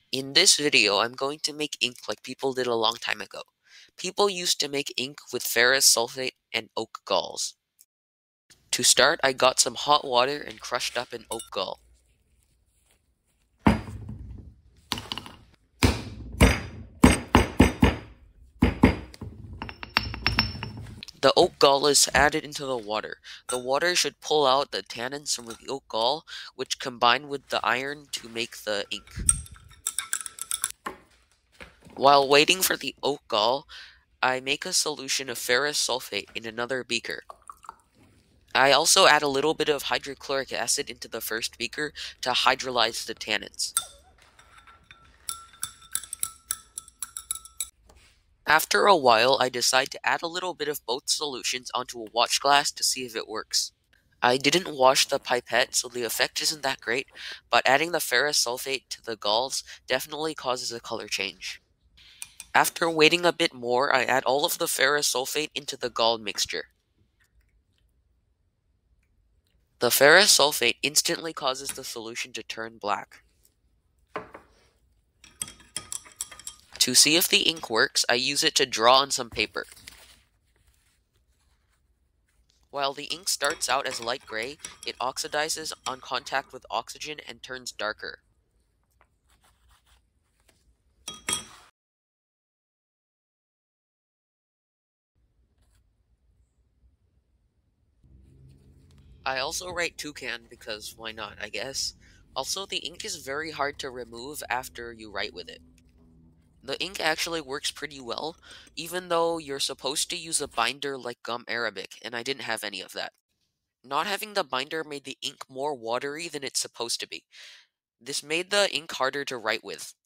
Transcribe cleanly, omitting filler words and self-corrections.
In this video, I'm going to make ink like people did a long time ago. People used to make ink with ferrous sulfate and oak galls. To start, I got some hot water and crushed up an oak gall. The oak gall is added into the water. The water should pull out the tannins from the oak gall, which combine with the iron to make the ink. While waiting for the oak gall, I make a solution of ferrous sulfate in another beaker. I also add a little bit of hydrochloric acid into the first beaker to hydrolyze the tannins. After a while, I decide to add a little bit of both solutions onto a watch glass to see if it works. I didn't wash the pipette, so the effect isn't that great, but adding the ferrous sulfate to the galls definitely causes a color change. After waiting a bit more, I add all of the ferrous sulfate into the gall mixture. The ferrous sulfate instantly causes the solution to turn black. To see if the ink works, I use it to draw on some paper. While the ink starts out as light gray, it oxidizes on contact with oxygen and turns darker. I also write toucan because why not, I guess. Also, the ink is very hard to remove after you write with it. The ink actually works pretty well, even though you're supposed to use a binder like gum arabic, and I didn't have any of that. Not having the binder made the ink more watery than it's supposed to be. This made the ink harder to write with.